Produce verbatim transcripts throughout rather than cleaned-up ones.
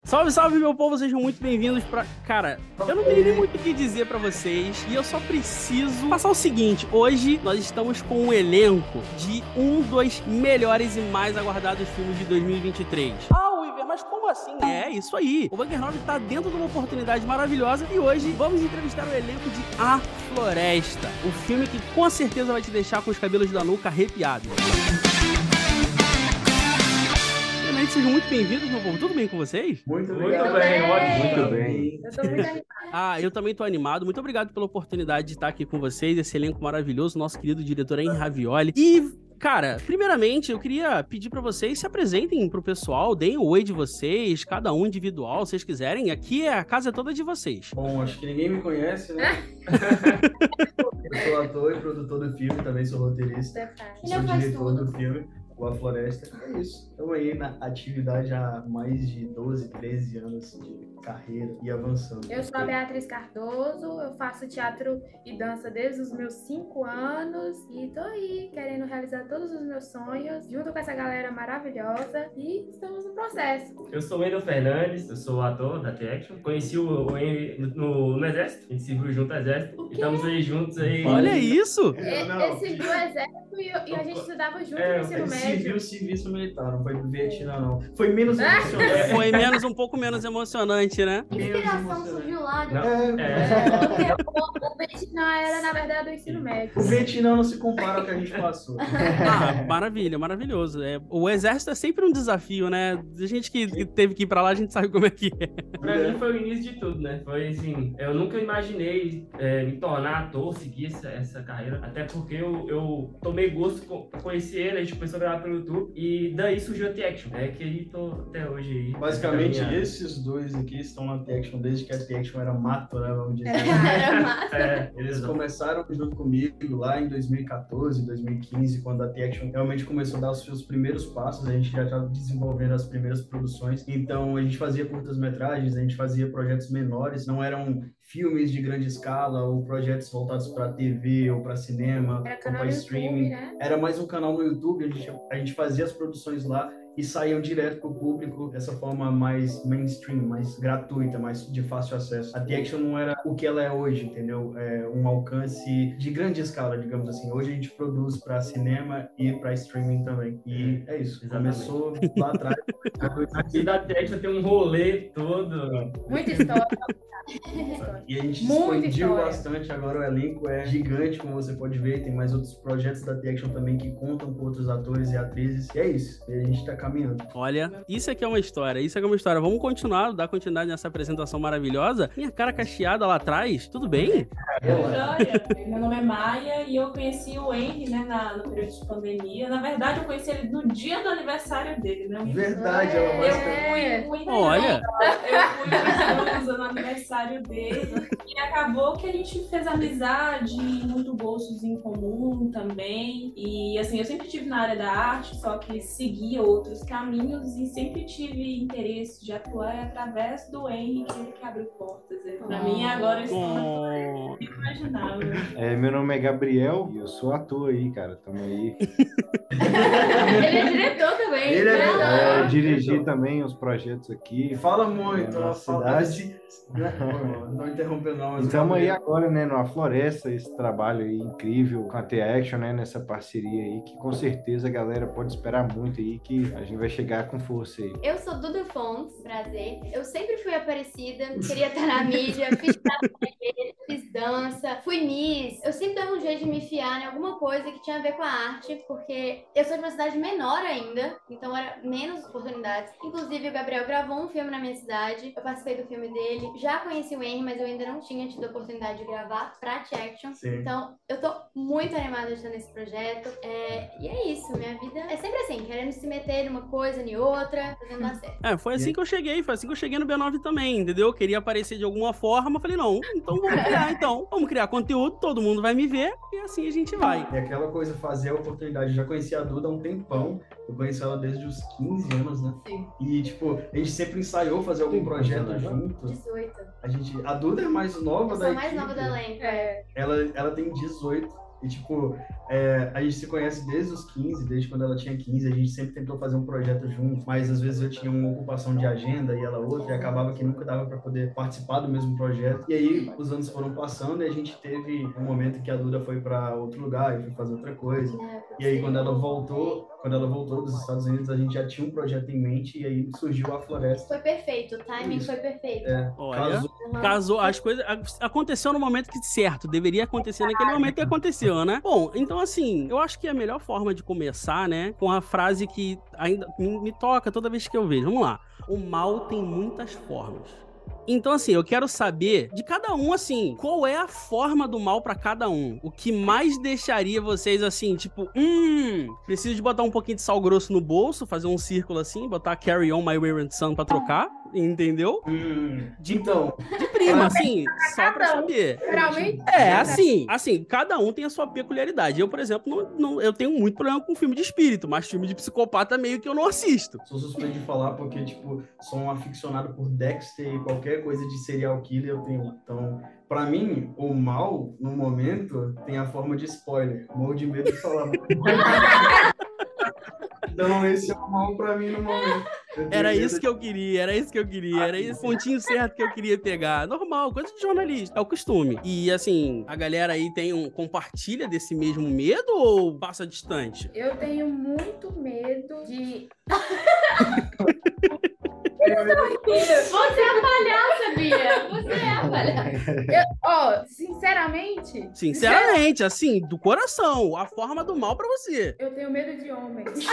Salve, salve, meu povo, sejam muito bem-vindos pra... Cara, eu não tenho nem muito o que dizer pra vocês e eu só preciso passar o seguinte. Hoje nós estamos com um elenco de um dos melhores e mais aguardados filmes de dois mil e vinte e três. Ah, Weaver, mas como assim? É, isso aí. O Bunker nove tá dentro de uma oportunidade maravilhosa e hoje vamos entrevistar o elenco de A Floresta, o filme que com certeza vai te deixar com os cabelos da nuca arrepiados. Sejam muito bem-vindos, meu povo. Tudo bem com vocês? Muito, muito bem, ótimo. Muito bem. Eu tô muito animada. Ah, eu também tô animado. Muito obrigado pela oportunidade de estar aqui com vocês, esse elenco maravilhoso, nosso querido diretor Henry Ravioli. E, cara, primeiramente, eu queria pedir pra vocês se apresentem pro pessoal, deem o oi de vocês, cada um individual, se vocês quiserem. Aqui é a casa toda de vocês. Bom, acho que ninguém me conhece, né? Eu sou ator e produtor do filme, também sou roteirista. Sou diretor do filme. O A Floresta, é isso. Estamos aí na atividade há mais de doze, treze anos de carreira e avançando. Eu sou a Beatriz Cardoso, eu faço teatro e dança desde os meus cinco anos e tô aí querendo realizar todos os meus sonhos junto com essa galera maravilhosa e estamos no processo. Eu sou o Wendel Fernandes, eu sou ator da T-Action. Conheci o, o Henry no, no Exército, a gente se viu junto ao Exército. E estamos aí juntos aí. Olha isso! Ele se viu o Exército e, e a gente estudava junto É, no ensino médio. Civil, serviço militar, não foi do Vietnã, não. Foi menos emocionante. Foi menos, um pouco menos emocionante, né? Inspiração surgiu lá de... Não, É, é, O Vietnã era, na verdade, o ensino médio. o Vietnã não se compara ao que a gente passou. Ah, maravilha, maravilhoso. É, o exército é sempre um desafio, né? A gente que, que teve que ir pra lá, a gente sabe como é que é. pra mim foi o início de tudo, né? Foi assim, eu nunca imaginei é, me tornar ator, seguir essa, essa carreira. Até porque eu, eu tomei gosto com conhecer ele, a gente começou a gravar pelo YouTube e daí surgiu a T-Action, né? Que aí tô até hoje aí. Basicamente, caminhada. esses dois aqui estão na T-Action desde que a T-Action era mato, né? Vamos dizer. Era massa. É, Eles eles começaram junto comigo lá em dois mil e quatorze, dois mil e quinze, quando a T-Action realmente começou a dar os seus primeiros passos, a gente já estava desenvolvendo as primeiras produções, então a gente fazia curtas-metragens, a gente fazia projetos menores, não eram filmes de grande escala ou projetos voltados para T V ou para cinema Era ou canal para no streaming. YouTube, né? Era mais um canal no YouTube, a gente, a gente fazia as produções lá e saíam direto para o público dessa forma mais mainstream, mais gratuita, mais de fácil acesso. A T-Action não era o que ela é hoje, entendeu? É um alcance de grande escala, digamos assim. Hoje a gente produz para cinema e para streaming também. E é isso. Exatamente. Começou lá atrás. Aqui da T-Action tem um rolê todo. Muita história. E a gente Muita expandiu história. bastante, agora o elenco é gigante, como você pode ver, tem mais outros projetos da T-Action também que contam com outros atores e atrizes, e é isso, e a gente tá caminhando. Olha, isso aqui é uma história, isso aqui é uma história. Vamos continuar, dar continuidade nessa apresentação maravilhosa. Minha cara cacheada lá atrás, tudo bem? Joia, meu nome é Maia e eu conheci o Henry, né, na, no período de pandemia. Na verdade, eu conheci ele no dia do aniversário dele, né? Verdade, ela vai Eu ficar... fui muito Olha. eu fui muito no aniversário dele e acabou que a gente fez amizade, muito gostos em comum também. E assim, eu sempre tive na área da arte, só que seguia outros caminhos e sempre tive interesse de atuar através do Henry, que ele que abriu portas. Pra Oh. mim, agora eu estou Oh. imaginável. É, meu nome é Gabriel e eu sou ator aí, cara. Tamo aí. Ele é diretor também. Ele é- né? É, dirigi também os projetos aqui. Fala muito, Na ela fala cidade. Não, não interrompeu não. mas E estamos aí Gabriel- agora, né, numa floresta, esse trabalho aí incrível com a T-Action, né, nessa parceria aí, que com certeza a galera pode esperar muito aí, que a gente vai chegar com força aí. Eu sou Duda Fontes, prazer. Eu sempre fui Aparecida, queria estar na mídia, fiz teatro, fiz dança, fui Miss. Eu sempre dava um jeito de me enfiar em alguma coisa que tinha a ver com a arte, porque eu sou de uma cidade menor ainda, então era menos oportunidades. Inclusive, o Gabriel gravou um filme na minha cidade, eu participei do filme dele, já conheci o Henry, mas eu ainda não tinha tido a oportunidade de gravar pra T-Action. Sim. Então, eu tô muito animada de estar nesse projeto. É, e é isso, minha vida é sempre assim, querendo se meter numa coisa, em outra, fazendo dar certo. É, foi assim que eu cheguei, foi assim que eu cheguei no B nove também, entendeu? Eu queria aparecer de alguma forma, falei, não, então vamos criar, então. Vamos criar conteúdo, todo mundo vai me ver, e assim a gente vai. E aquela coisa, fazer a oportunidade. Eu já conheci a Duda há um tempão. Eu conheci ela desde os quinze anos, né? Sim. E, tipo, a gente sempre ensaiou fazer algum projeto junto. dezoito. A gente... A Duda é mais nova Eu da sou a mais equipe. nova do elenco. É. Ela, ela tem dezoito. E, tipo, é, a gente se conhece desde os quinze, desde quando ela tinha quinze, a gente sempre tentou fazer um projeto junto, mas às vezes eu tinha uma ocupação de agenda e ela outra, e acabava que nunca dava para poder participar do mesmo projeto. E aí, os anos foram passando e a gente teve um momento que a Duda foi para outro lugar e foi fazer outra coisa. E aí, quando ela voltou, quando ela voltou dos Estados Unidos, a gente já tinha um projeto em mente e aí surgiu a Floresta. Foi perfeito, o timing Isso. foi perfeito. É, Olha, casou. casou, as coisas a- aconteceu no momento que certo, deveria acontecer naquele momento e aconteceu, né? Bom, então assim, eu acho que a melhor forma de começar, né, com a frase que ainda me, me toca toda vez que eu vejo. Vamos lá. O mal tem muitas formas. Então, assim, eu quero saber de cada um, assim, qual é a forma do mal pra cada um? O que mais deixaria vocês, assim, tipo, hum, preciso de botar um pouquinho de sal grosso no bolso, fazer um círculo assim, botar Carry On My Wayward Son pra trocar, entendeu? Hum, De- então, De prima, assim, só pra saber. Geralmente, É, assim, assim, cada um tem a sua peculiaridade. Eu, por exemplo, não, não- eu tenho muito problema com filme de espírito, mas filme de psicopata meio que eu não assisto. sou suspeito de falar porque, tipo, sou um aficionado por Dexter e qualquer coisa de serial killer eu tenho. Então, pra mim, o mal, no momento, tem a forma de spoiler. Morro de medo de falar. Então, esse é o mal pra mim no momento. Eu tenho Era medo isso que eu queria, era isso que eu queria, era esse pontinho certo que eu queria pegar. Normal, coisa de jornalista, é o costume. E assim, a galera aí tem um compartilha desse mesmo medo ou passa distante? eu tenho muito medo de. Você é a palhaça, Bia. Você é a palhaça. Eu- Ó, sinceramente, Sinceramente, assim, do coração, a forma do mal pra você. eu tenho medo de homens.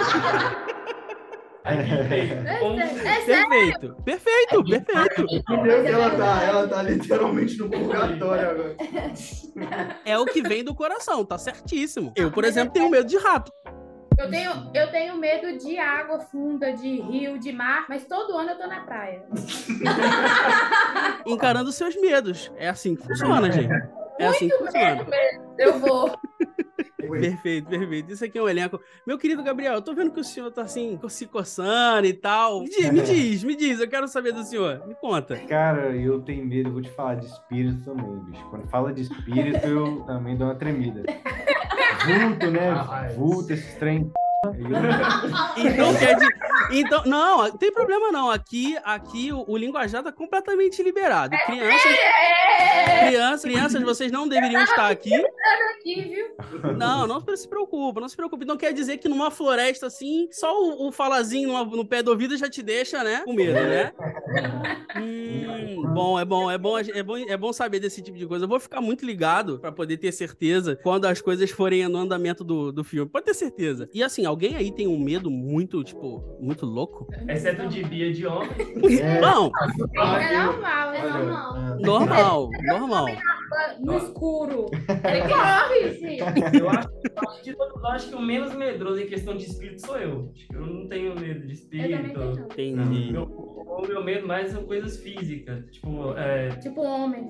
Aqui tem. É, Como- sé- é sério. Perfeito, perfeito, perfeito. Entendeu que ela tá, ela tá literalmente no purgatório agora. É o que vem do coração, tá certíssimo. Eu, por exemplo, tenho medo de rato. Eu tenho, eu tenho medo de água funda, de rio, de mar, mas todo ano eu tô na praia. Encarando seus medos. É assim que funciona, gente. É assim que funciona. Eu vou. Perfeito, perfeito. Isso aqui é um elenco. Meu querido Gabriel, eu tô vendo que o senhor tá assim, se coçando e tal. Me diz, me diz, me diz, eu quero saber do senhor. Me conta. Cara, eu tenho medo, eu vou te falar de espírito também, bicho. Quando fala de espírito, eu também dou uma tremida. Vulto, né? Ah, Vulto, esses trem. Então quer dizer. Então, não, tem problema não. Aqui, aqui o, o linguajar tá completamente liberado. Crianças, crianças, crianças, vocês não deveriam estar aqui. Aqui, viu? Não, não se preocupa, não se preocupe. Não quer dizer que numa floresta assim, só o, o falazinho numa- no pé do ouvido já te deixa, né? Com medo, né? Hum, bom, é bom, é bom, é bom, é bom saber desse tipo de coisa. Eu vou ficar muito ligado pra poder ter certeza quando as coisas forem no andamento do, do filme. Pode ter certeza. E assim, alguém aí tem um medo muito, tipo, muito louco? Exceto de Bia de homem. Não, É normal, É é normal. normal. normal, normal. No escuro. Ele corre, sim. Eu acho, eu acho que de todos, eu acho que o menos medroso em questão de espírito sou eu. Acho que eu não tenho medo de Eu também espírito. tenho. Entendi. Meu, o meu medo mais são coisas físicas. Tipo, é, Tipo homem.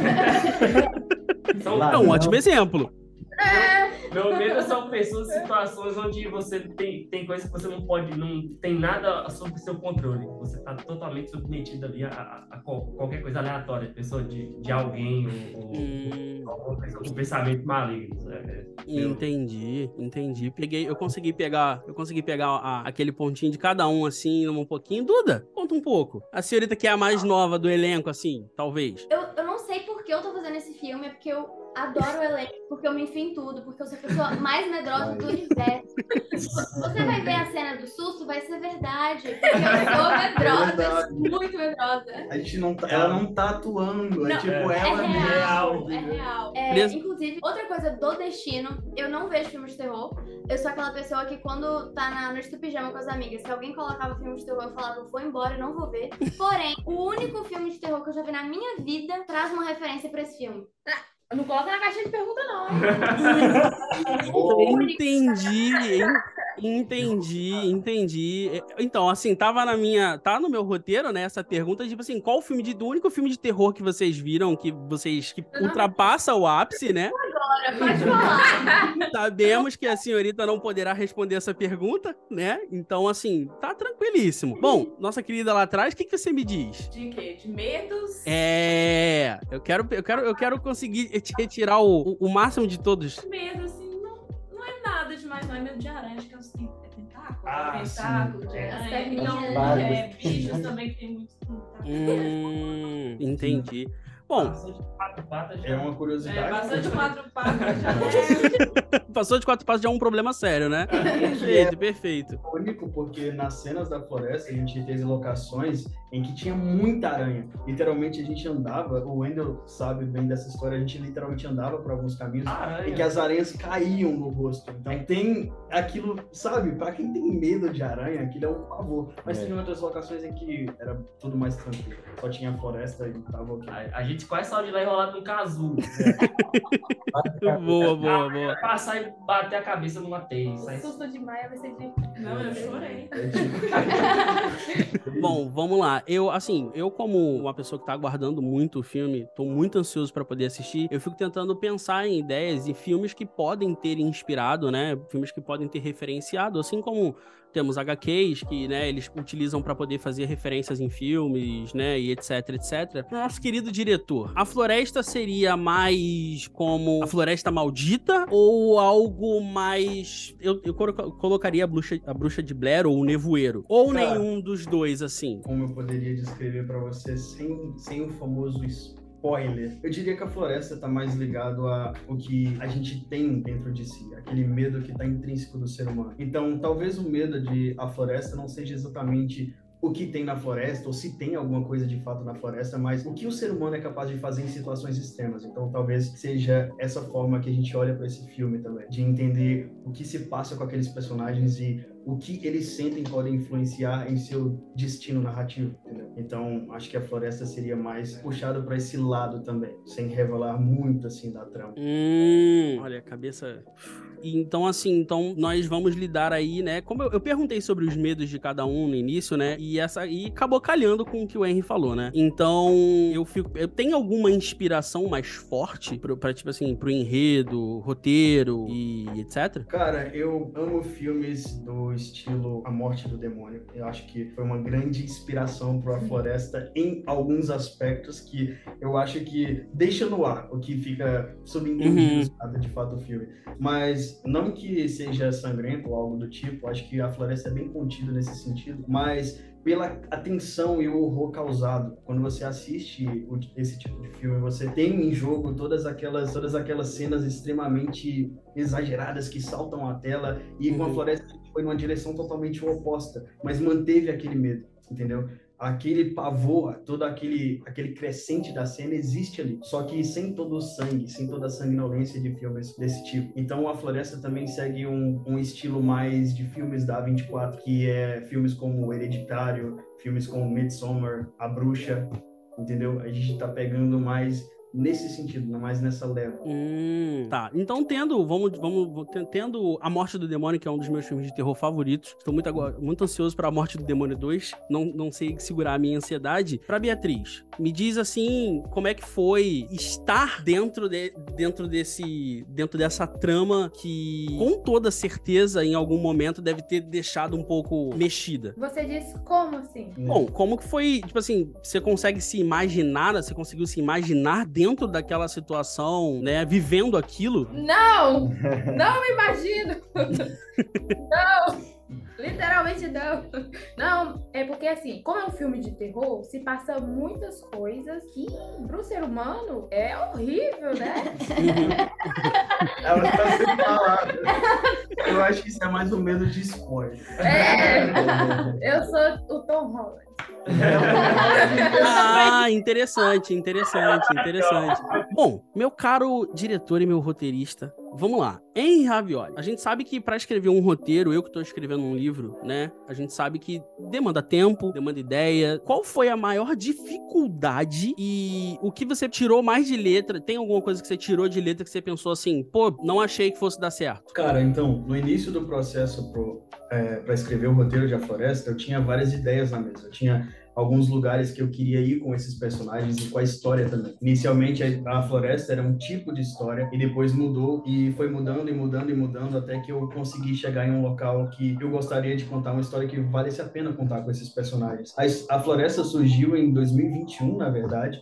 são, Lá. É um ótimo exemplo. meu medo são pessoas, situações onde você tem, tem coisas que você não pode, não tem nada sob seu controle. Você está totalmente submetido ali a, a- a qual- qualquer coisa aleatória, pessoa de, de alguém ou, ou Hum, alguma pessoa com pensamento maligno. É, é, eu- entendi, entendi. Peguei, eu consegui pegar, eu consegui pegar a- aquele pontinho de cada um assim, um pouquinho. Duda, conta um pouco. A senhorita que é a mais nova do elenco, assim, talvez. Eu, eu não sei por que eu tô fazendo esse filme, é porque eu adoro o elenco, porque eu me enfio em tudo, porque eu sou a pessoa mais medrosa do universo. Você vai ver a cena do susto, vai ser verdade, porque eu sou medrosa, verdade. muito medrosa. A gente não tá, ela não tá atuando, é Não, tipo é ela é mesma, real, é entendeu? real. É, Beleza. inclusive, outra coisa do destino, eu não vejo filmes de terror. Eu sou aquela pessoa que quando tá na noite do pijama com as amigas, se alguém colocava filme de terror, eu falava, eu vou embora, eu não vou ver. Porém, o único filme de terror que eu já vi na minha vida traz uma referência pra esse filme. Não coloca na caixinha de pergunta, não. Entendi, en- entendi, entendi. Então, assim, tava na minha, tá no meu roteiro, né, essa pergunta, tipo assim, qual o filme de, do único filme de terror que vocês viram, que vocês, que ultrapassa o ápice, né? agora, pode falar. Sabemos que a senhorita não poderá responder essa pergunta, né? Então, assim, tá tranquilíssimo. Bom, nossa querida lá atrás, o que, que você me diz? De quê? De medos? É, eu quero, eu quero, eu quero conseguir te retirar o, o, o máximo de todos. Medo, assim, não, não é nada demais, não é medo de aranha, acho que é os tem- é tentáculo, Ah, é tentáculo de As aranha. perninhas. Então, é, bichos também que tem muitos tentáculos. Hum, entendi. Bom, Passou de quatro patas já. É uma É, curiosidade. bastante quatro patas já é. passou de quatro passos já é um problema sério, né? Perfeito, perfeito. Único porque nas cenas da floresta a gente teve locações em que tinha muita aranha. Literalmente a gente andava, o Wendel sabe bem dessa história, a gente literalmente andava por alguns caminhos Aranha. em que as aranhas caíam no rosto. Então tem aquilo, sabe, pra quem tem medo de aranha, aquilo é um pavor. Mas É. tem outras locações em que era tudo mais tranquilo. Só tinha floresta e tava ok. A, a gente quase saiu de lá enrolado num casulo. Boa, boa, boa. Passar e bater a cabeça numa teia. Isso aí- O susto de Maia vai ser de... Não, eu chorei. É tipo- Bom, vamos lá. Eu, assim, eu como uma pessoa que tá aguardando muito o filme, tô muito ansioso pra poder assistir, eu fico tentando pensar em ideias e filmes que podem ter inspirado, né? Filmes que podem ter referenciado, assim como temos agá quês que, né, eles utilizam pra poder fazer referências em filmes, né, e etc, etcétera. Nosso querido diretor, a floresta seria mais como a floresta maldita ou algo mais... Eu, eu colo- colocaria a bruxa, a bruxa de Blair ou o nevoeiro? Ou Cara. nenhum dos dois, assim? Como eu poderia descrever pra você sem, sem o famoso spoiler? Eu diria que a floresta tá mais ligado a o que a gente tem dentro de si, aquele medo que tá intrínseco do ser humano. Então, talvez o medo de a floresta não seja exatamente o que tem na floresta, ou se tem alguma coisa de fato na floresta, mas o que o ser humano é capaz de fazer em situações extremas. Então, talvez seja essa forma que a gente olha para esse filme também, de entender o que se passa com aqueles personagens e o que eles sentem pode influenciar em seu destino narrativo, entendeu? Então, acho que a floresta seria mais puxada para esse lado também, sem revelar muito, assim, da trama. Hum, olha, a cabeça... E então, assim, então nós vamos lidar aí, né? Como eu, eu perguntei sobre os medos de cada um no início, né? E essa e acabou calhando com o que o Henry falou, né? Então, eu fico. Eu tenho alguma inspiração mais forte pro, pra, tipo assim, pro enredo, roteiro e etcétera? Cara, eu amo filmes do estilo A Morte do Demônio. Eu acho que foi uma grande inspiração para a floresta em alguns aspectos que eu acho que deixa no ar o que fica subentendido Uhum. de fato o filme. Mas não que seja sangrento ou algo do tipo, acho que a floresta é bem contida nesse sentido, mas pela atenção e o horror causado. Quando você assiste o- esse tipo de filme, você tem em jogo todas aquelas, todas aquelas cenas extremamente exageradas que saltam à tela, e com a Uhum. floresta foi numa direção totalmente oposta, mas manteve aquele medo, entendeu? Aquele pavor, todo aquele, aquele crescente da cena existe ali, só que sem todo o sangue, sem toda a sanguinolência de filmes desse tipo. Então a Floresta também segue um, um estilo mais de filmes da A vinte e quatro, que é filmes como Hereditário, filmes como Midsommar, A Bruxa, entendeu? A gente tá pegando mais nesse sentido, não mais nessa leva. Hum, tá. Então, tendo, vamos, vamos, tendo A Morte do Demônio, que é um dos meus filmes de terror favoritos, estou muito, agora, muito ansioso para A Morte do Demônio dois, não, não sei segurar a minha ansiedade. Pra Beatriz, me diz assim, como é que foi estar dentro, de, dentro, desse, dentro dessa trama que, com toda certeza, em algum momento, deve ter deixado um pouco mexida. Você disse como assim? Bom, como que foi, tipo assim, você consegue se imaginar, você conseguiu se imaginar dentro daquela situação, né, vivendo aquilo? Não! Não me imagino! Não! Literalmente não. Não, é porque assim, como é um filme de terror, se passa muitas coisas que pro ser humano é horrível, né? Ela tá sendo falada. Eu acho que isso é mais um medo de spoiler. É, eu sou o Tom Holland. Ah, interessante, interessante, interessante. Bom, meu caro diretor e meu roteirista, vamos lá. Henry Ravioli, a gente sabe que pra escrever um roteiro, eu que tô escrevendo um livro, né? A gente sabe que demanda tempo, demanda ideia. Qual foi a maior dificuldade e o que você tirou mais de letra? Tem alguma coisa que você tirou de letra que você pensou assim, pô, não achei que fosse dar certo? Cara, então, no início do processo pro, é, para escrever o roteiro de A Floresta, eu tinha várias ideias na mesa. Eu tinha alguns lugares que eu queria ir com esses personagens e com a história também. Inicialmente, a Floresta era um tipo de história e depois mudou e foi mudando e mudando e mudando até que eu consegui chegar em um local que eu gostaria de contar uma história que valesse a pena contar com esses personagens. A, a Floresta surgiu em dois mil e vinte e um, na verdade,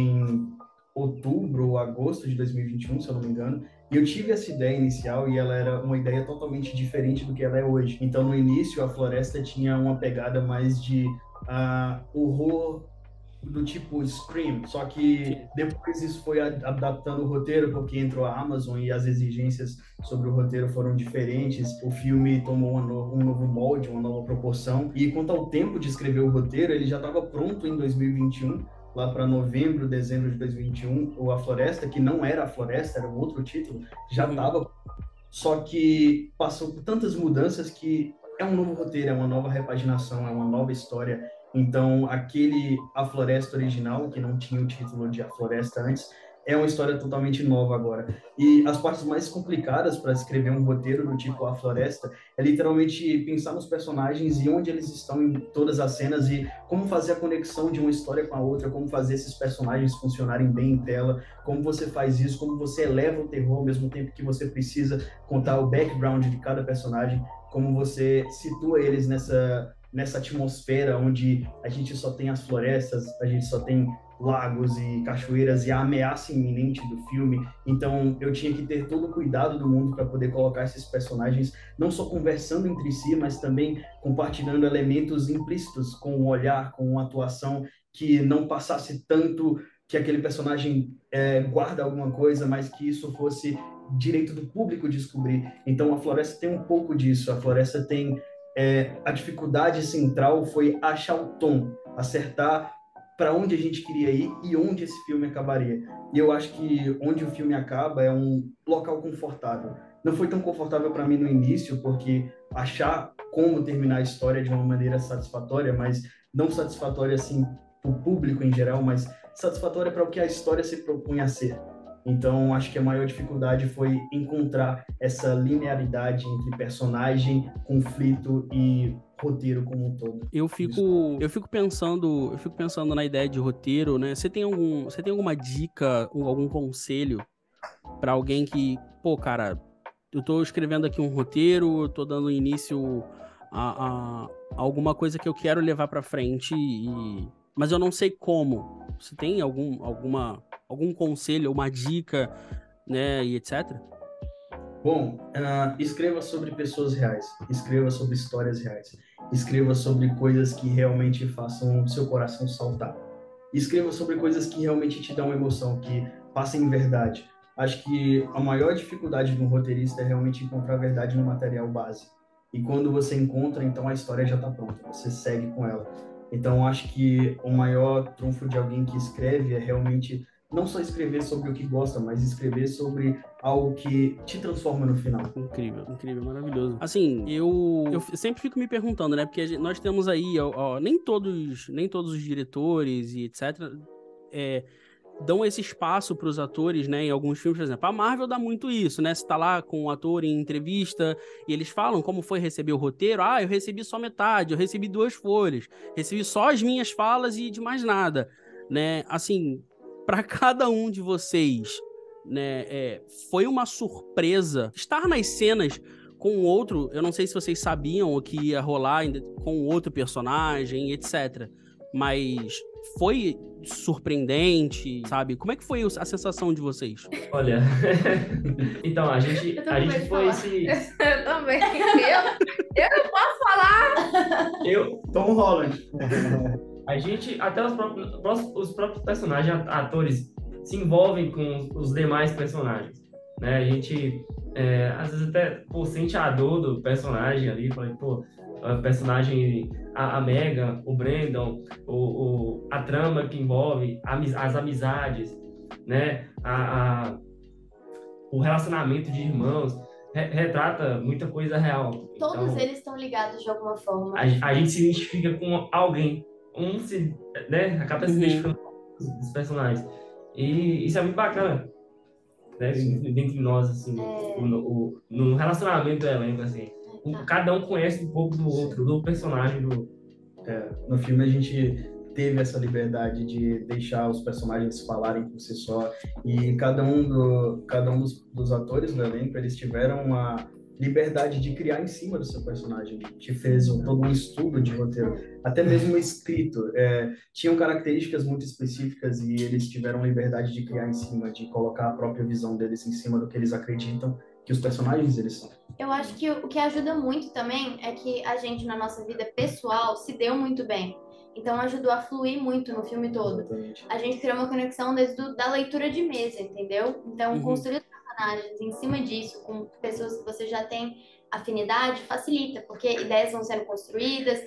em outubro ou agosto de dois mil e vinte e um, se eu não me engano, e eu tive essa ideia inicial e ela era uma ideia totalmente diferente do que ela é hoje. Então, no início, a Floresta tinha uma pegada mais de uh, horror do tipo Scream, só que depois isso foi adaptando o roteiro, porque entrou a Amazon e as exigências sobre o roteiro foram diferentes, o filme tomou um novo, um novo molde, uma nova proporção, e quanto ao tempo de escrever o roteiro, ele já estava pronto em dois mil e vinte e um, lá para novembro, dezembro de dois mil e vinte e um, ou A Floresta, que não era A Floresta, era um outro título, já estava, só que passou por tantas mudanças que é um novo roteiro, é uma nova repaginação, é uma nova história. Então, aquele A Floresta original, que não tinha o título de A Floresta antes, é uma história totalmente nova agora. E as partes mais complicadas para escrever um roteiro do tipo A Floresta é literalmente pensar nos personagens e onde eles estão em todas as cenas e como fazer a conexão de uma história com a outra, como fazer esses personagens funcionarem bem em tela, como você faz isso, como você eleva o terror ao mesmo tempo que você precisa contar o background de cada personagem, como você situa eles nessa... nessa atmosfera onde a gente só tem as florestas, a gente só tem lagos e cachoeiras e a ameaça iminente do filme. Então, eu tinha que ter todo o cuidado do mundo para poder colocar esses personagens não só conversando entre si, mas também compartilhando elementos implícitos com o olhar, com uma atuação que não passasse tanto que aquele personagem é, guarda alguma coisa, mas que isso fosse direito do público descobrir. Então, a Floresta tem um pouco disso. A Floresta tem É, a dificuldade central foi achar o tom, acertar para onde a gente queria ir e onde esse filme acabaria. E eu acho que onde o filme acaba é um local confortável. Não foi tão confortável para mim no início, porque achar como terminar a história de uma maneira satisfatória, mas não satisfatória assim para o público em geral, mas satisfatória para o que a história se propunha a ser. Então, acho que a maior dificuldade foi encontrar essa linearidade entre personagem, conflito e roteiro como um todo. Eu fico, eu fico pensando, eu fico pensando na ideia de roteiro, né? Você tem algum, você tem alguma dica, algum conselho para alguém que, pô, cara, eu tô escrevendo aqui um roteiro, eu tô dando início a, a, a alguma coisa que eu quero levar para frente e mas eu não sei como. Você tem algum, alguma, algum conselho, uma dica, né, e etcétera? Bom, uh, escreva sobre pessoas reais, escreva sobre histórias reais, escreva sobre coisas que realmente façam seu coração saltar. Escreva sobre coisas que realmente te dão emoção, que passem verdade. Acho que a maior dificuldade de um roteirista é realmente encontrar a verdade no material base. E quando você encontra, então a história já está pronta, você segue com ela. Então, acho que o maior trunfo de alguém que escreve é realmente não só escrever sobre o que gosta, mas escrever sobre algo que te transforma no final. Incrível, incrível, maravilhoso. Assim, eu, eu sempre fico me perguntando, né? Porque nós temos aí, ó, ó, nem todos, nem todos os diretores e etcétera É, dão esse espaço para os atores, né, em alguns filmes, por exemplo. A Marvel dá muito isso, né? Você tá lá com um ator em entrevista e eles falam como foi receber o roteiro. Ah, eu recebi só metade, eu recebi duas folhas, recebi só as minhas falas e de mais nada, né? Assim, para cada um de vocês, né, é, foi uma surpresa estar nas cenas com outro, eu não sei se vocês sabiam o que ia rolar com outro personagem, etcétera. Mas foi surpreendente, sabe? Como é que foi a sensação de vocês? Olha, então, a gente, a gente foi esse... Eu também. Eu, eu não posso falar. Eu, Tom Holland. A gente, até os próprios, os próprios personagens, atores, se envolvem com os demais personagens, né? A gente, é, às vezes até, pô, sente a dor do personagem ali, falei, pô, o personagem, a, a Megan, o Brandon, o, o, a trama que envolve, as amizades, né? A, a, o relacionamento de irmãos, re, retrata muita coisa real. Todos então, eles estão ligados de alguma forma. A, a gente se identifica com alguém, um se, né? Acaba se identificando com os personagens. E isso é muito bacana, né? Dentre nós, assim, é... no, no relacionamento do elenco, assim. Cada um conhece um pouco do outro, do personagem. Do... É, no filme a gente teve essa liberdade de deixar os personagens falarem por si só, e cada um, do, cada um dos, dos atores do elenco, eles tiveram uma liberdade de criar em cima do seu personagem, que fez um, todo um estudo de roteiro, até mesmo escrito. É, tinham características muito específicas e eles tiveram liberdade de criar em cima, de colocar a própria visão deles em cima do que eles acreditam que os personagens eles são. Eu acho que o que ajuda muito também é que a gente, na nossa vida pessoal, se deu muito bem. Então, ajudou a fluir muito no filme todo. Exatamente. A gente criou uma conexão desde do, da leitura de mesa, entendeu? Então, Uhum. construir os personagens em cima disso, com pessoas que você já tem afinidade, facilita, porque ideias vão sendo construídas,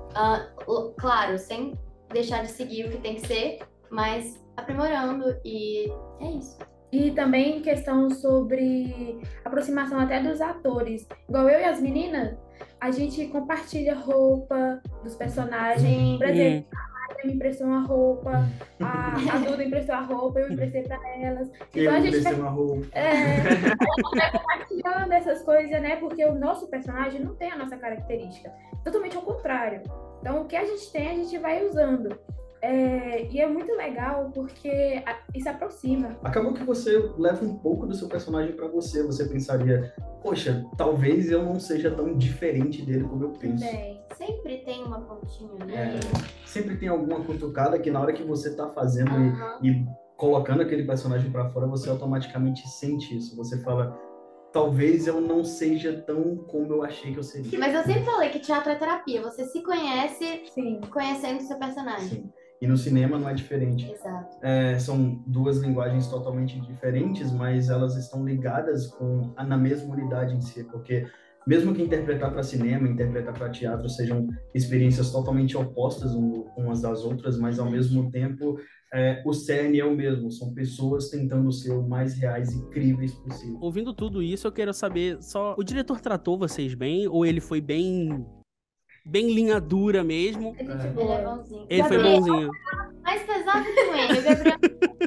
uh, claro, sem deixar de seguir o que tem que ser, mas aprimorando, e é isso. E também questão sobre aproximação até dos atores. Igual eu e as meninas, a gente compartilha roupa dos personagens. Por exemplo, a Maria me emprestou uma roupa, a, a Duda emprestou a roupa, eu emprestei pra elas. Então Eu a gente emprestei vai, uma roupa. é, a gente vai compartilhando essas coisas, né? Porque o nosso personagem não tem a nossa característica. Totalmente ao contrário. Então o que a gente tem, a gente vai usando. É, e é muito legal porque a- isso aproxima. Acabou que você leva um pouco do seu personagem pra você. Você pensaria, poxa, talvez eu não seja tão diferente dele como eu penso. Tem. Sempre tem uma pontinha, É, né? sempre tem alguma cutucada que na hora que você tá fazendo Aham. e, e colocando aquele personagem pra fora, você automaticamente sente isso. Você fala, talvez eu não seja tão como eu achei que eu seria. Mas eu sempre falei que teatro é terapia. Você se conhece Sim. conhecendo seu personagem. Sim. E no cinema não é diferente. Exato. É, são duas linguagens totalmente diferentes, mas elas estão ligadas com, na mesma unidade em si, porque mesmo que interpretar para cinema, interpretar para teatro sejam experiências totalmente opostas um- umas das outras, mas ao mesmo tempo é, o cerne é o mesmo, são pessoas tentando ser o mais reais e críveis possível. Ouvindo tudo isso, eu quero saber só... O diretor tratou vocês bem? Ou ele foi bem... Bem linha dura mesmo? É gente É. Ele é boa. bonzinho. Ele foi Gabriel, bonzinho. mais pesado que o N. O Gabriel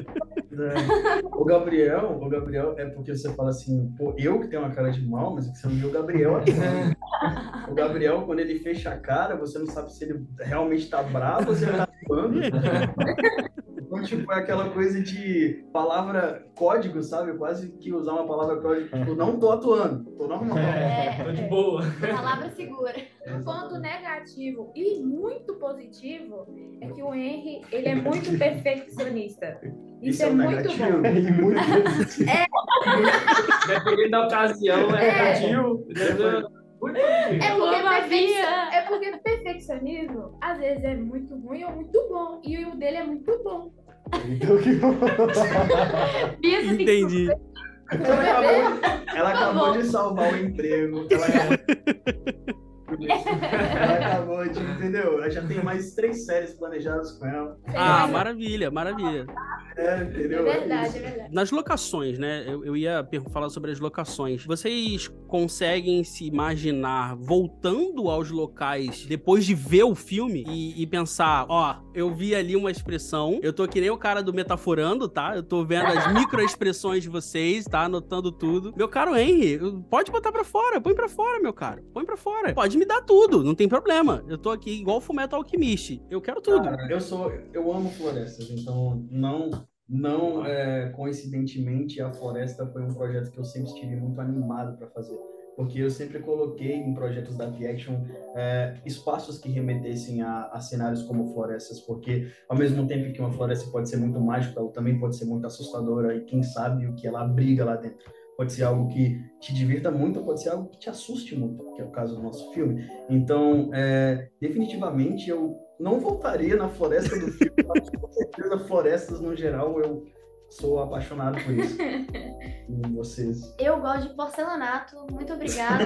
É. O Gabriel, o Gabriel é porque você fala assim, pô, eu que tenho uma cara de mal, mas você não viu o Gabriel aqui. O Gabriel, quando ele fecha a cara, você não sabe se ele realmente tá bravo ou se ele tá atuando. Então, tipo, é aquela coisa de palavra código, sabe? Quase que usar uma palavra código, tipo, não tô atuando, tô normal. é Tô de boa. palavra segura. Um ponto negativo e muito positivo é que o Henry, ele é muito perfeccionista. Isso, é, um muito negativo. bom. E muito positivo. Dependendo da ocasião, é negativo. Entendeu? Muito positivo. É porque, Amo a perfec- é porque perfeccionismo, às vezes, é muito ruim ou muito bom. E o dele é muito bom. Então, que bom. Bia, você tem que- Entendi. Ela acabou, ela acabou de salvar o emprego. Ela acabou, ela acabou de, entendeu? Ela já tem mais três séries planejadas com ela. Ah, maravilha, maravilha. É, É entendeu? verdade, é verdade. Nas locações, né? Eu, eu ia per- falar sobre as locações. Vocês conseguem se imaginar voltando aos locais depois de ver o filme e, e pensar, ó, eu vi ali uma expressão, eu tô que nem o cara do Metaforando, tá? Eu tô vendo as microexpressões de vocês, tá? Anotando tudo. Meu caro Henry, pode botar pra fora, põe pra fora, meu caro. Põe pra fora. Pode me dar tudo, não tem problema. Eu tô aqui igual o Fullmetal Alchemist. Eu quero tudo. Cara, eu sou, eu amo florestas, então não, não é, coincidentemente a floresta foi um projeto que eu sempre estive muito animado para fazer, porque eu sempre coloquei em projetos da V-Action é, espaços que remetessem a, a cenários como florestas, porque ao mesmo tempo que uma floresta pode ser muito mágica, ela também pode ser muito assustadora e quem sabe o que ela abriga lá dentro. Pode ser algo que te divirta muito, ou pode ser algo que te assuste muito, que é o caso do nosso filme. Então, é, definitivamente, eu não voltaria na floresta do filme, mas com certeza florestas no geral, eu sou apaixonado por isso. E vocês? Eu gosto de porcelanato. Muito obrigada.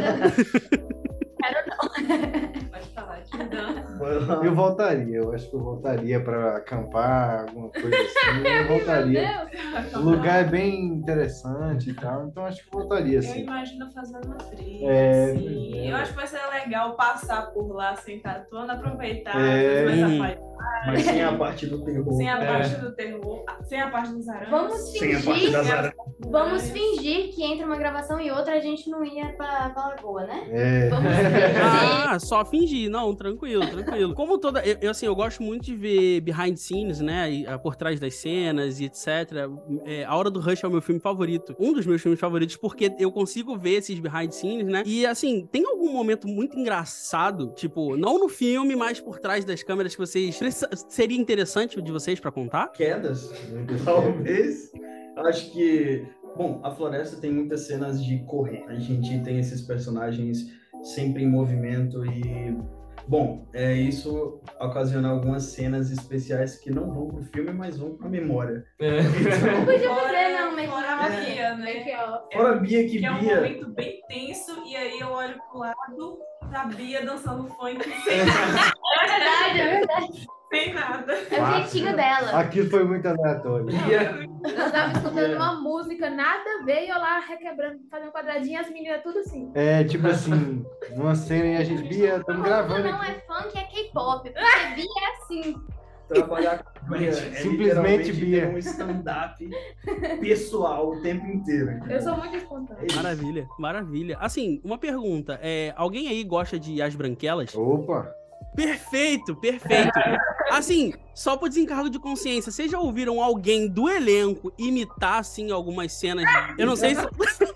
Pode falar, Tildão. Eu voltaria, eu acho que eu voltaria para acampar, alguma coisa assim. Eu voltaria. O lugar é bem interessante e tal, então acho que eu voltaria Eu sim. imagino fazendo uma trilha, É, assim. é. Eu acho que vai ser legal passar por lá sem estar atuando, aproveitar, É. às vezes mais Uhum. apaixonado, Mas sem a parte do terror. sem a É. parte do terror. Sem a parte dos aranhas. Vamos Sem a parte fingir, das aranhas. vamos fingir que entre uma gravação e outra a gente não ia pra, pra Lagoa, né? É. Vamos fingir. Ah, só fingir. Não, tranquilo, tranquilo. Como toda... Eu, eu, assim, eu gosto muito de ver behind scenes, né? E, ah, por trás das cenas e etcétera. É, A Hora do Rush é o meu filme favorito. Um dos meus filmes favoritos, porque eu consigo ver esses behind scenes, né? E, assim, tem algum momento muito engraçado, tipo, não no filme, mas por trás das câmeras que vocês... Seria interessante de vocês pra contar? Quedas, talvez. Acho que, bom, a floresta tem muitas cenas de correr. A gente tem esses personagens sempre em movimento e, bom, é, isso ocasiona algumas cenas especiais que não vão pro filme, mas vão pra memória. É. Então, Podia Fora- fazer, não, mas fora a É. Bia, né? Aqui, ó. fora a Bia que Que é um Bia... momento bem tenso, e aí eu olho pro lado da Bia dançando funk sem nada. é verdade, é verdade. Sem nada. É o jeitinho dela. Aquilo foi muito aleatório. Bia Nós tava escutando Yeah. uma música, nada veio eu lá requebrando, fazendo um quadradinho, as meninas tudo assim. É, tipo assim, numa cena e a gente, Bia, estamos Quando gravando não aqui. é funk, é K-pop. Porque Bia é assim. trabalhar com Bia é Simplesmente literalmente Bia. ter um stand-up pessoal o tempo inteiro. Eu sou muito espontânea. Maravilha, maravilha. Assim, uma pergunta. É, alguém aí gosta de As Branquelas? Opa! Perfeito, perfeito. Assim, só por desencargo de consciência, vocês já ouviram alguém do elenco imitar, assim, algumas cenas? Eu não sei se...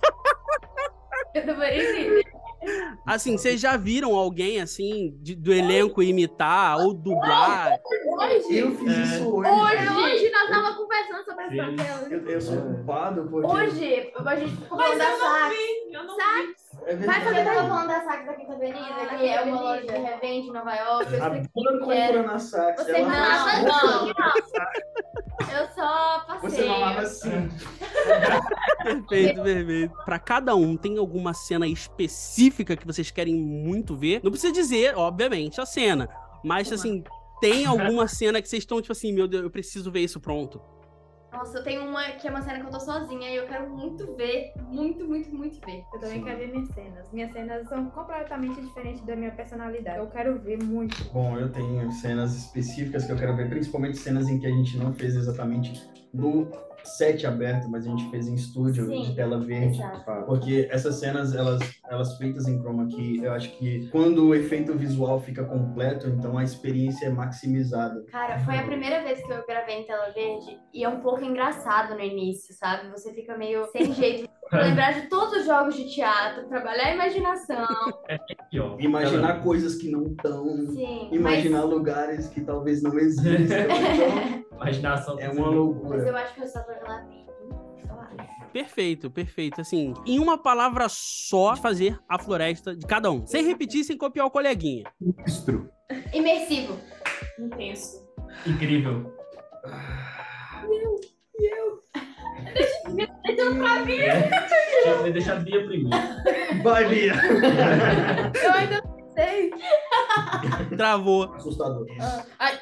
Eu deveria entender. Assim, vocês já viram alguém, assim, de- do elenco imitar ou dublar? Hoje, Eu fiz isso hoje. hoje, hoje nós estávamos conversando sobre as Sim. branquelas. Eu, eu sou culpado porque... Hoje, a gente ficou Mas falando da eu não Saks. vi, eu não vi. Saks. É Vai verdade. fazer Eu tava falando da Saks da Quinta Avenida, Ah, que é Quinta uma loja que Avenida. revende em Nova York. Eu A expliquei Bia o que era. compra na Saks. Você ela não, faz não, tudo. não. Eu só passei. Você falava assim. Perfeito, perfeito. Pra cada um, tem alguma cena específica que vocês querem muito ver? Não precisa dizer, obviamente, a cena. Mas, assim, tem alguma cena que vocês estão, tipo assim, meu Deus, eu preciso ver isso pronto. Nossa, eu tenho uma que é uma cena que eu tô sozinha e eu quero muito ver. Muito, muito, muito ver. Eu também quero ver minhas cenas. Minhas cenas são completamente diferentes da minha personalidade. Eu quero ver muito. Bom, eu tenho cenas específicas que eu quero ver, principalmente cenas em que a gente não fez exatamente no set aberto, mas a gente fez em estúdio Sim, de tela verde. Exato. Porque essas cenas, elas, elas feitas em chroma key, eu acho que quando o efeito visual fica completo, então a experiência é maximizada. Cara, foi a primeira vez que eu gravei em tela verde e é um pouco engraçado no início, sabe? Você fica meio sem jeito. Lembrar de todos os jogos de teatro, trabalhar a imaginação. Aqui, ó. Imaginar coisas que não estão, Sim, imaginar lugares que talvez não existam. Então, Imaginação. é uma mas, mas loucura. eu acho que eu só tô lá bem. Eu acho. Perfeito, perfeito. Assim, em uma palavra só, fazer a floresta de cada um. Sem repetir, sem copiar o coleguinha. Ministro. Imersivo. Intenso. Incrível. Deixa eu deixar a Bia primeiro. Vai, Bia! Eu ainda não sei. Travou. Assustador. Ai.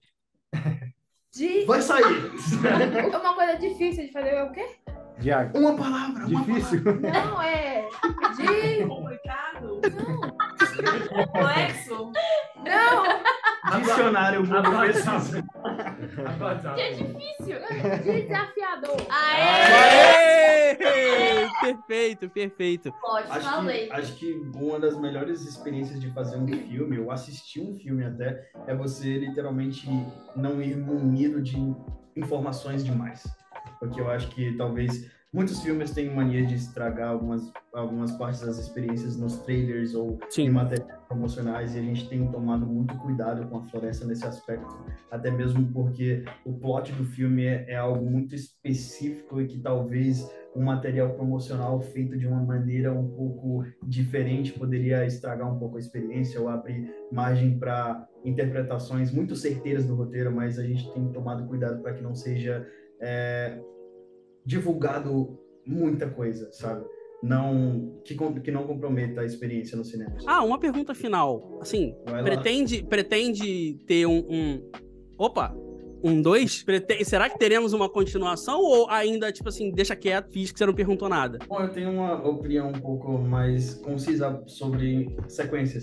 De... Vai sair! Uma coisa difícil de fazer é o quê? Diago. Uma palavra, uma Difícil. Não, é... De... Complicado. Complexo. Não! Dicionário A Google WhatsApp. precisa. A WhatsApp. É difícil. Desafiador. Aê! Aê! Perfeito, perfeito. Pode, Acho falei. que, acho que uma das melhores experiências de fazer um filme, ou assistir um filme até, é você literalmente não ir munido de informações demais. Porque eu acho que talvez muitos filmes têm mania de estragar algumas, algumas partes das experiências nos trailers ou Sim. em materiais promocionais, e a gente tem tomado muito cuidado com a floresta nesse aspecto, até mesmo porque o plot do filme é, é algo muito específico e que talvez um material promocional feito de uma maneira um pouco diferente poderia estragar um pouco a experiência ou abrir margem para interpretações muito certeiras do roteiro, mas a gente tem tomado cuidado para que não seja é, divulgado muita coisa, sabe? Não, que, com- que não comprometa a experiência no cinema. Ah, uma pergunta final. Assim, Vai lá. pretende, pretende ter um, um... Opa! Um dois? Prete- Será que teremos uma continuação ou ainda, tipo assim, deixa quieto, fiz que você não perguntou nada? Bom, eu tenho uma opinião um pouco mais concisa sobre sequências.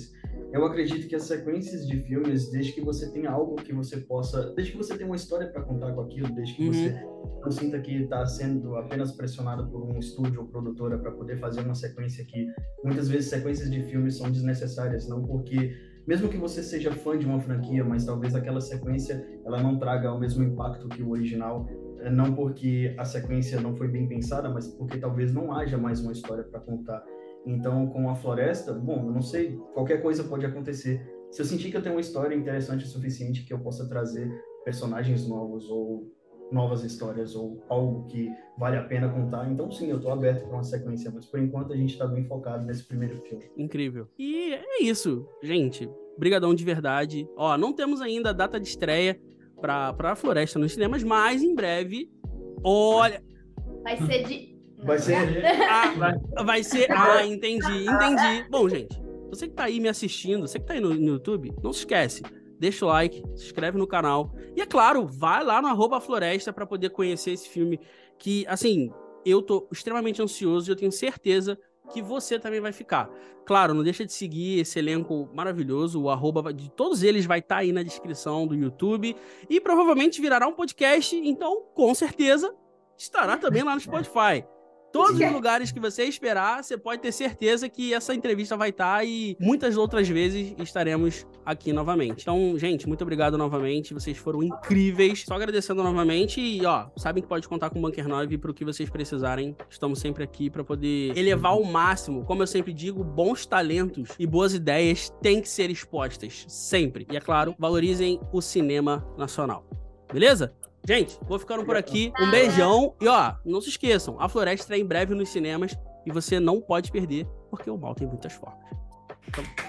Eu acredito que as sequências de filmes, desde que você tenha algo que você possa, desde que você tenha uma história para contar com aquilo, desde que Uhum. você não sinta que está sendo apenas pressionado por um estúdio ou produtora para poder fazer uma sequência que muitas vezes sequências de filmes são desnecessárias, não porque mesmo que você seja fã de uma franquia, mas talvez aquela sequência ela não traga o mesmo impacto que o original, não porque a sequência não foi bem pensada, mas porque talvez não haja mais uma história para contar. Então, com a Floresta, bom, eu não sei, qualquer coisa pode acontecer. Se eu sentir que eu tenho uma história interessante o suficiente que eu possa trazer personagens novos ou novas histórias ou algo que vale a pena contar, então sim, eu tô aberto para uma sequência, mas por enquanto a gente tá bem focado nesse primeiro filme. Incrível. E é isso, gente. Brigadão de verdade. Ó, não temos ainda a data de estreia pra, pra Floresta nos cinemas, mas em breve, olha... Vai ser de... Vai ser... Ah, vai ser... Ah, entendi, entendi. Bom, gente, você que tá aí me assistindo, você que tá aí no, no YouTube, não se esquece, deixa o like, se inscreve no canal. E é claro, vai lá no arroba Floresta pra poder conhecer esse filme que, assim, eu tô extremamente ansioso e eu tenho certeza que você também vai ficar. Claro, não deixa de seguir esse elenco maravilhoso, o arroba de todos eles vai estar aí na descrição do YouTube e provavelmente virará um podcast, então, com certeza, estará também lá no Spotify. Todos os lugares que você esperar, você pode ter certeza que essa entrevista vai estar e muitas outras vezes estaremos aqui novamente. Então, gente, muito obrigado novamente. Vocês foram incríveis. Só agradecendo novamente e, ó, sabem que pode contar com o Bunker nove para o que vocês precisarem. Estamos sempre aqui para poder elevar ao máximo. Como eu sempre digo, bons talentos e boas ideias têm que ser expostas. Sempre. E, é claro, valorizem o cinema nacional. Beleza? Gente, vou ficando por aqui. Um beijão. E ó, não se esqueçam, a Floresta estreia em breve nos cinemas e você não pode perder, porque o mal tem muitas formas. Então...